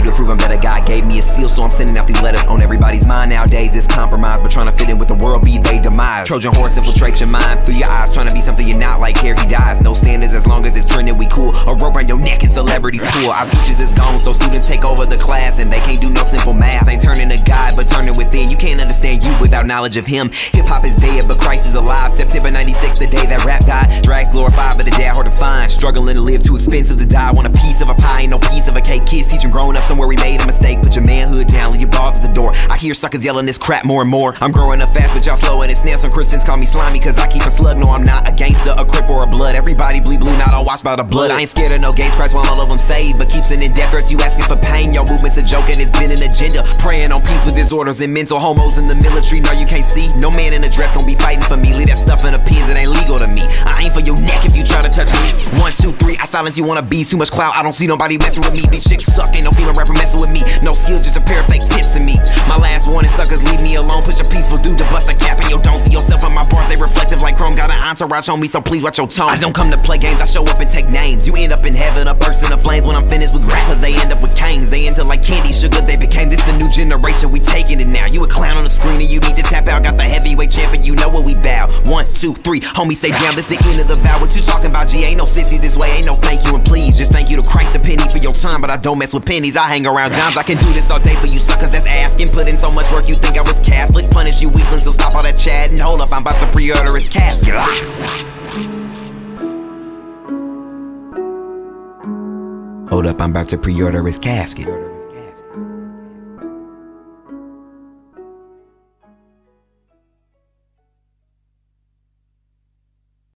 to prove I'm better. God gave me a seal, so I'm sending out these letters. On everybody's mind nowadays is compromise, but trying to fit in with the world be they demise. Trojan horse infiltrate your mind through your eyes, trying to be something you're not, like here he dies. No standards as long as it's trending, we cool. A rope around your neck and celebrities pool. Our teachers is gone, so students take over the class, and they can't do no simple math. Ain't turning to God, but turning within. You can't understand you without knowledge of him. Hip-hop is dead, but Christ is alive. September 96, the day that rap died. Drag glorified, but the day hard to find. Struggling to live, too expensive to die. Want a piece of a pie, ain't no piece of a cake. Kids teaching growing up somewhere we made a mistake. Put your manhood down, leave your balls at the door. I hear suckers yelling this crap more and more. I'm growing up fast, but y'all slow and it's snail. Some Christians call me slimy, cause I keep a slug. No, I'm not a gangster, a crip, or a blood. Everybody bleed blue, not all watched by the blood. I ain't scared of no gays, Christ while all of them saved, but keep sending death threats, you asking for pain. Your movement's a joke and it's been an agenda. Praying on peace with disorders and mental homos in the military. No, you can't see. No man in a dress gon' be fighting for me. Leave that stuff in the pins, it ain't legal to me. I aim for your neck if you try to touch me. 1, 2, 3, I silence you wanna bees. Too much clout, I don't see nobody messing with me. These chicks suck, ain't no female rapper messing with me. No skill, just a pair of fake tips to me. My last warning, suckers, leave me alone. Push a peaceful dude to bust a cap and you don't see yourself on my bars. They reflective like chrome, got an entourage on me, so please watch your tone. I don't come to play games, I show up and take names. You end up in heaven, a burst in the flames. When I'm finished with rappers, they end up with canes. They into like candy, sugar, they became. This the new generation, we taking it now. You a clown on the screen and you need to tap out. Got the heavyweight champion, you know what we bow. 1, 2, 3, homie, stay down, this the end of the bow. What you talking about, G? Ain't no sissy this way, ain't no thank you and please. Just thank you to Christ a penny for your time, but I don't mess with pennies. I hang around dimes, I can do this all day for you suckers that's asking. Put in so much work, you think I was Catholic. Punish you weaklings, so stop all that chatting. Hold up, I'm about to pre-order his casket. Hold up, I'm about to pre-order his casket.